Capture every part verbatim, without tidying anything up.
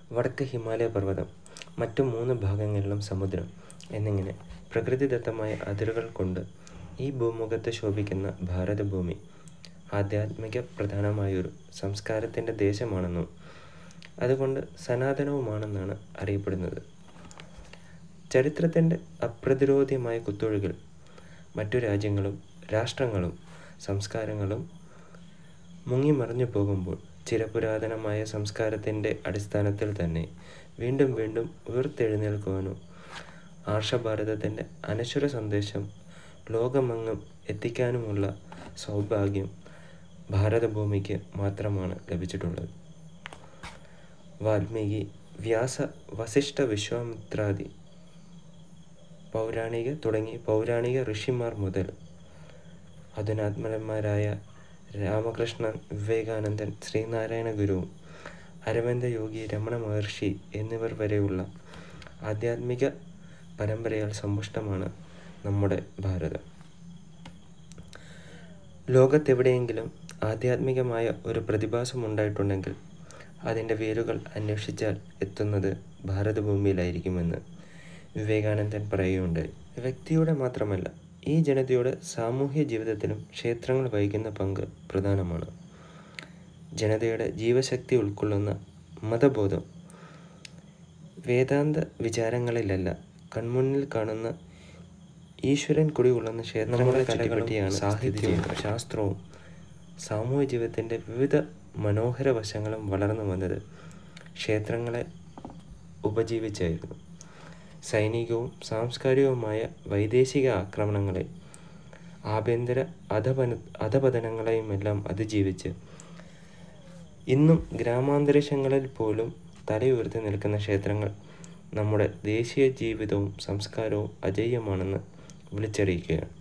വടക്ക് ഹിമാലയ പർവ്വതം, മറ്റു മൂന്ന് ഭാഗങ്ങളിലും സമുദ്രം എന്നിങ്ങനെ പ്രകൃതിദത്തമായ അതിരുകൾ കൊണ്ട് ഈ ഭൂമുഖത്ത് ശോഭിക്കുന്ന ഭാരതഭൂമി ആധ്യാത്മിക പ്രധാനമായൊരു സംസ്കാരത്തിൻ്റെ ദേശമാണെന്നും അതുകൊണ്ട് സനാതനവുമാണെന്നാണ് അറിയപ്പെടുന്നത്. ചരിത്രത്തിൻ്റെ അപ്രതിരോധ്യമായ കുത്തൊഴുകിൽ മറ്റു രാജ്യങ്ങളും രാഷ്ട്രങ്ങളും സംസ്കാരങ്ങളും മുങ്ങിമറിഞ്ഞു പോകുമ്പോൾ ചിരപുരാതനമായ സംസ്കാരത്തിൻ്റെ അടിസ്ഥാനത്തിൽ തന്നെ വീണ്ടും വീണ്ടും ഉയർത്തെഴുന്നേൽക്കുവാനും ആർഷഭാരതത്തിൻ്റെ അനശ്വര സന്ദേശം ലോകമെങ്ങും എത്തിക്കാനുമുള്ള സൗഭാഗ്യം ഭാരതഭൂമിക്ക് മാത്രമാണ് ലഭിച്ചിട്ടുള്ളത്. വാൽമീകി, വ്യാസ, വസിഷ്ഠ, വിശ്വാമിത്രാദി പൗരാണിക തുടങ്ങി പൗരാണിക ഋഷിമാർ മുതൽ അധുനാത്മന്മാരായ രാമകൃഷ്ണൻ, വിവേകാനന്ദൻ, ശ്രീനാരായണ ഗുരുവും അരവിന്ദ യോഗി, രമണ മഹർഷി എന്നിവർ വരെയുള്ള ആധ്യാത്മിക പരമ്പരയാൽ സമ്പുഷ്ടമാണ് നമ്മുടെ ഭാരതം. ലോകത്തെവിടെയെങ്കിലും ആധ്യാത്മികമായ ഒരു പ്രതിഭാസം ഉണ്ടായിട്ടുണ്ടെങ്കിൽ അതിൻ്റെ വേരുകൾ അന്വേഷിച്ചാൽ എത്തുന്നത് ഭാരതഭൂമിയിലായിരിക്കുമെന്ന് വിവേകാനന്ദൻ പറയുകയുണ്ടായി. വ്യക്തിയുടെ മാത്രമല്ല, ഈ ജനതയുടെ സാമൂഹ്യ ജീവിതത്തിലും ക്ഷേത്രങ്ങൾ വഹിക്കുന്ന പങ്ക് പ്രധാനമാണ്. ജനതയുടെ ജീവശക്തി ഉൾക്കൊള്ളുന്ന മതബോധം വേദാന്ത വിചാരങ്ങളിലല്ല, കൺമുന്നിൽ കാണുന്ന ഈശ്വരൻ കുടികൊള്ളുന്ന ക്ഷേത്രങ്ങളെ ചുറ്റിപ്പറ്റിയാണ് സാഹിത്യവും ശാസ്ത്രവും സാമൂഹ്യ ജീവിതത്തിൻ്റെ വിവിധ മനോഹര വശങ്ങളും വളർന്നു വന്നത് ക്ഷേത്രങ്ങളെ ഉപജീവിച്ചായിരുന്നു. സൈനികവും സാംസ്കാരികവുമായ വൈദേശിക ആക്രമണങ്ങളെ ആഭ്യന്തര അധപന അധപതനങ്ങളെയുമെല്ലാം അതിജീവിച്ച് ഇന്നും ഗ്രാമാന്തരീക്ഷങ്ങളിൽ പോലും തലയുയർത്തി നിൽക്കുന്ന ക്ഷേത്രങ്ങൾ നമ്മുടെ ദേശീയ ജീവിതവും സംസ്കാരവും അജയ്യമാണെന്ന് വിളിച്ചറിയിക്കുകയാണ്.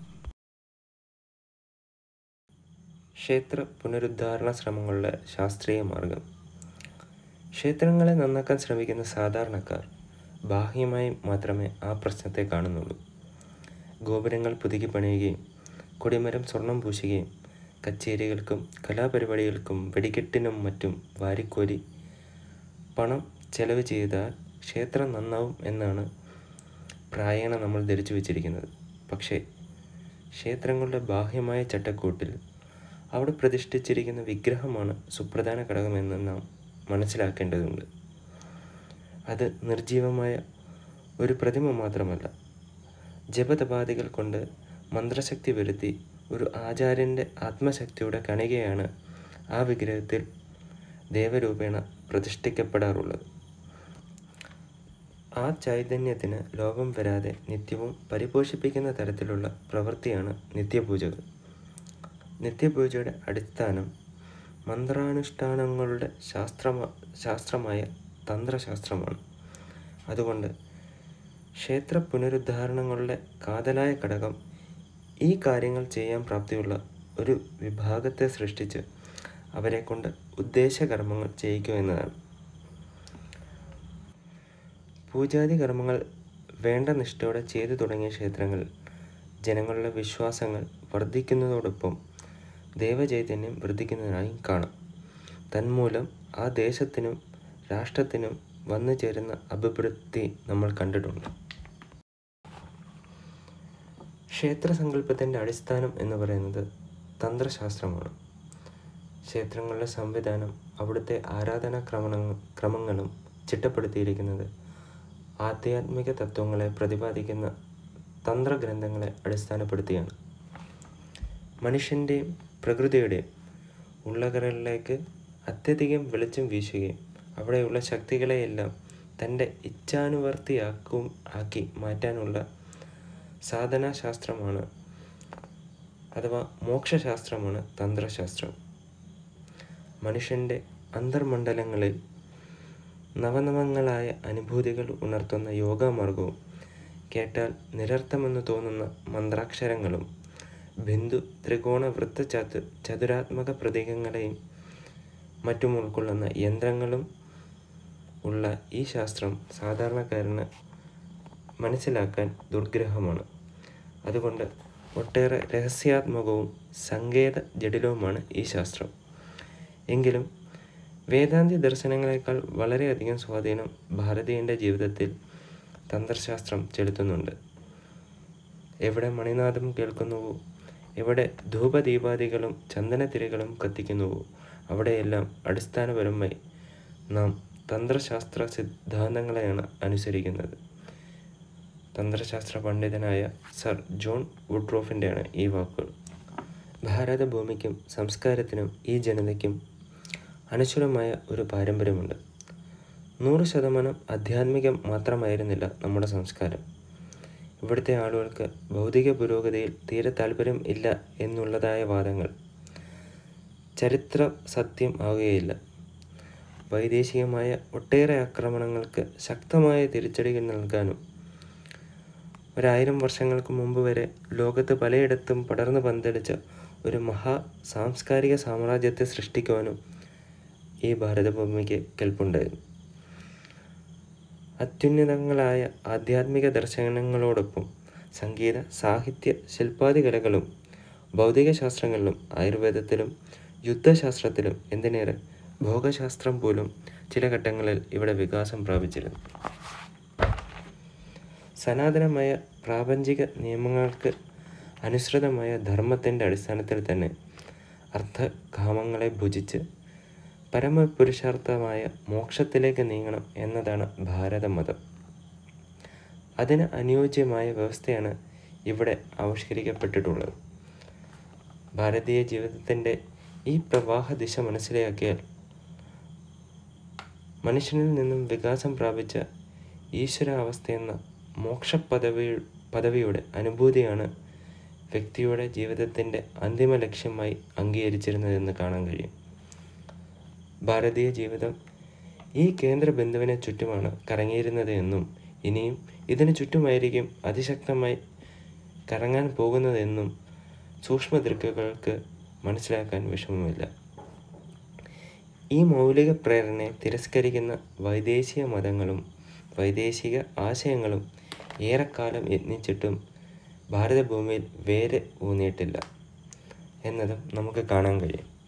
ക്ഷേത്ര പുനരുദ്ധാരണ ശ്രമങ്ങളുടെ ശാസ്ത്രീയ മാർഗം. ക്ഷേത്രങ്ങളെ നന്നാക്കാൻ ശ്രമിക്കുന്ന സാധാരണക്കാർ ബാഹ്യമായി മാത്രമേ ആ പ്രശ്നത്തെ കാണുന്നുള്ളൂ. ഗോപുരങ്ങൾ പുതുക്കി പണിയുകയും കൊടിമരം സ്വർണം പൂശുകയും കച്ചേരികൾക്കും കലാപരിപാടികൾക്കും വെടിക്കെട്ടിനും മറ്റും വാരിക്കോരി പണം ചെലവ് ചെയ്താൽ ക്ഷേത്രം നന്നാവും എന്നാണ് പ്രായേണ നമ്മൾ ധരിച്ചു വച്ചിരിക്കുന്നത്. പക്ഷേ ക്ഷേത്രങ്ങളുടെ ബാഹ്യമായ ചട്ടക്കൂട്ടിൽ അവിടെ പ്രതിഷ്ഠിച്ചിരിക്കുന്ന വിഗ്രഹമാണ് സുപ്രധാന ഘടകമെന്ന് നാം മനസ്സിലാക്കേണ്ടതുണ്ട്. അത് നിർജീവമായ ഒരു പ്രതിമ മാത്രമല്ല, ജപതപാദികൾ കൊണ്ട് മന്ത്രശക്തി വരുത്തി ഒരു ആചാര്യൻ്റെ ആത്മശക്തിയുടെ കണികയാണ് ആ വിഗ്രഹത്തിൽ ദേവരൂപേണ പ്രതിഷ്ഠിക്കപ്പെടാറുള്ളത്. ആ ചൈതന്യത്തിന് ലോകം വരാതെ നിത്യവും പരിപോഷിപ്പിക്കുന്ന തരത്തിലുള്ള പ്രവൃത്തിയാണ് നിത്യപൂജകൾ. നിത്യപൂജയുടെ അടിസ്ഥാനം മന്ത്രാനുഷ്ഠാനങ്ങളുടെ ശാസ്ത്രമ ശാസ്ത്രമായ തന്ത്രശാസ്ത്രമാണ്. അതുകൊണ്ട് ക്ഷേത്ര പുനരുദ്ധാരണങ്ങളുടെ കാതലായ ഘടകം ഈ കാര്യങ്ങൾ ചെയ്യാൻ പ്രാപ്തിയുള്ള ഒരു വിഭാഗത്തെ സൃഷ്ടിച്ച് അവരെ കൊണ്ട് ഉദ്ദേശകർമ്മങ്ങൾ ചെയ്യിക്കുക എന്നതാണ്. പൂജാതി കർമ്മങ്ങൾ വേണ്ട നിഷ്ഠയോടെ ചെയ്തു തുടങ്ങിയ ക്ഷേത്രങ്ങളിൽ ജനങ്ങളുടെ വിശ്വാസങ്ങൾ വർദ്ധിക്കുന്നതോടൊപ്പം ദേവചൈതന്യം വർദ്ധിക്കുന്നതിനായും കാണാം. തന്മൂലം ആ ദേശത്തിനും രാഷ്ട്രത്തിനും വന്നു ചേരുന്ന അഭിവൃദ്ധി നമ്മൾ കണ്ടിട്ടുണ്ട്. ക്ഷേത്രസങ്കല്പത്തിൻ്റെ അടിസ്ഥാനം എന്ന് പറയുന്നത് തന്ത്രശാസ്ത്രമാണ്. ക്ഷേത്രങ്ങളുടെ സംവിധാനം, അവിടുത്തെ ആരാധനാ ക്രമ ക്രമങ്ങളും ചിട്ടപ്പെടുത്തിയിരിക്കുന്നത് ആധ്യാത്മിക തത്വങ്ങളെ പ്രതിപാദിക്കുന്ന തന്ത്രഗ്രന്ഥങ്ങളെ അടിസ്ഥാനപ്പെടുത്തിയാണ്. മനുഷ്യൻ്റെയും പ്രകൃതിയുടെയും ഉള്ളകരളിലേക്ക് അത്യധികം വെളിച്ചം വീശുകയും അവിടെയുള്ള ശക്തികളെയെല്ലാം തൻ്റെ ഇച്ഛാനുവർത്തിയാക്കും ആക്കി മാറ്റാനുള്ള സാധനാശാസ്ത്രമാണ് അഥവാ മോക്ഷശാസ്ത്രമാണ് തന്ത്രശാസ്ത്രം. മനുഷ്യൻ്റെ അന്തർമണ്ഡലങ്ങളിൽ നവനവങ്ങളായ അനുഭൂതികൾ ഉണർത്തുന്ന യോഗാമാർഗവും കേട്ടാൽ നിരർത്ഥമെന്ന് തോന്നുന്ന മന്ത്രാക്ഷരങ്ങളും ബിന്ദു, ത്രികോണ, വൃത്ത, ചതു ചതുരാത്മക പ്രതീകങ്ങളെയും മറ്റും ഉൾക്കൊള്ളുന്ന യന്ത്രങ്ങളും ഉള്ള ഈ ശാസ്ത്രം സാധാരണക്കാരന് മനസ്സിലാക്കാൻ ദുർഗ്രഹമാണ്. അതുകൊണ്ട് ഒട്ടേറെ രഹസ്യാത്മകവും സങ്കേത ജടിലവുമാണ് ഈ ശാസ്ത്രം. എങ്കിലും വേദാന്തി ദർശനങ്ങളെക്കാൾ വളരെയധികം സ്വാധീനം ഭാരതീയൻ്റെ ജീവിതത്തിൽ തന്ത്രശാസ്ത്രം ചെലുത്തുന്നുണ്ട്. എവിടെ മണിനാദം കേൾക്കുന്നുവോ, എവിടെ ധൂപദീപാദികളും ചന്ദനത്തിരികളും കത്തിക്കുന്നുവോ, അവിടെയെല്ലാം അടിസ്ഥാനപരമായി നാം തന്ത്രശാസ്ത്ര സിദ്ധാന്തങ്ങളെയാണ് അനുസരിക്കുന്നത്. തന്ത്രശാസ്ത്ര പണ്ഡിതനായ സർ ജോൺ വുഡ്രോഫിൻ്റെയാണ് ഈ വാക്കുകൾ. ഭാരതഭൂമിക്കും സംസ്കാരത്തിനും ഈ ജനതയ്ക്കും അനശ്വരമായ ഒരു പാരമ്പര്യമുണ്ട്. നൂറ് ശതമാനം ആധ്യാത്മികം മാത്രമായിരുന്നില്ല നമ്മുടെ സംസ്കാരം. ഇവിടുത്തെ ആളുകൾക്ക് ഭൗതിക പുരോഗതിയിൽ തീരെ താല്പര്യം ഇല്ല എന്നുള്ളതായ വാദങ്ങൾ ചരിത്ര സത്യം ആവുകയില്ല. വൈദേശികമായ ഒട്ടേറെ ആക്രമണങ്ങൾക്ക് ശക്തമായ തിരിച്ചടികൾ നൽകാനും ഒരായിരം വർഷങ്ങൾക്ക് മുമ്പ് വരെ ലോകത്ത് പലയിടത്തും പടർന്നു പന്തലിച്ച ഒരു മഹാ സാംസ്കാരിക സാമ്രാജ്യത്തെ സൃഷ്ടിക്കുവാനും ഈ ഭാരതഭൂമിക്ക് കെൽപ്പുണ്ടായിരുന്നു. അത്യുന്നതങ്ങളായ ആധ്യാത്മിക ദർശനങ്ങളോടൊപ്പം സംഗീത, സാഹിത്യ, ശില്പാദി കലകളും ഭൗതികശാസ്ത്രങ്ങളിലും ആയുർവേദത്തിലും യുദ്ധശാസ്ത്രത്തിലും എന്തിനേറെ ഭോഗശാസ്ത്രം പോലും ചില ഘട്ടങ്ങളിൽ ഇവിടെ വികാസം പ്രാപിച്ചിരുന്നു. സനാതനമായ പ്രാപഞ്ചിക നിയമങ്ങൾക്ക് അനുസൃതമായ ധർമ്മത്തിൻ്റെ അടിസ്ഥാനത്തിൽ തന്നെ അർത്ഥകാമങ്ങളെ ഭുജിച്ച് പരമപുരുഷാർത്ഥമായ മോക്ഷത്തിലേക്ക് നീങ്ങണം എന്നതാണ് ഭാരതമതം. അതിന് അനുയോജ്യമായ വ്യവസ്ഥയാണ് ഇവിടെ ആവിഷ്കരിക്കപ്പെട്ടിട്ടുള്ളത്. ഭാരതീയ ജീവിതത്തിൻ്റെ ഈ പ്രവാഹ ദിശ മനസ്സിലാക്കിയാൽ മനുഷ്യനിൽ നിന്നും വികാസം പ്രാപിച്ച ഈശ്വരാവസ്ഥയെന്ന മോക്ഷപദവി പദവിയുടെ അനുഭൂതിയാണ് വ്യക്തിയുടെ ജീവിതത്തിൻ്റെ അന്തിമ ലക്ഷ്യമായി അംഗീകരിച്ചിരുന്നതെന്ന് കാണാൻ കഴിയും. ഭാരതീയ ജീവിതം ഈ കേന്ദ്ര ബിന്ദുവിനെ ചുറ്റുമാണ് കറങ്ങിയിരുന്നത് എന്നും ഇനിയും ഇതിനു ചുറ്റുമായിരിക്കും അതിശക്തമായി കറങ്ങാൻ പോകുന്നതെന്നും സൂക്ഷ്മദൃക്കുകൾക്ക് മനസ്സിലാക്കാൻ വിഷമമില്ല. ഈ മൗലിക പ്രേരണയെ തിരസ്കരിക്കുന്ന വൈദേശിക മതങ്ങളും വൈദേശിക ആശയങ്ങളും ഏറെക്കാലം യത്നിച്ചിട്ടും ഭാരതഭൂമിയിൽ വേര് ഊന്നിയിട്ടില്ല എന്നതും നമുക്ക് കാണാൻ കഴിയും.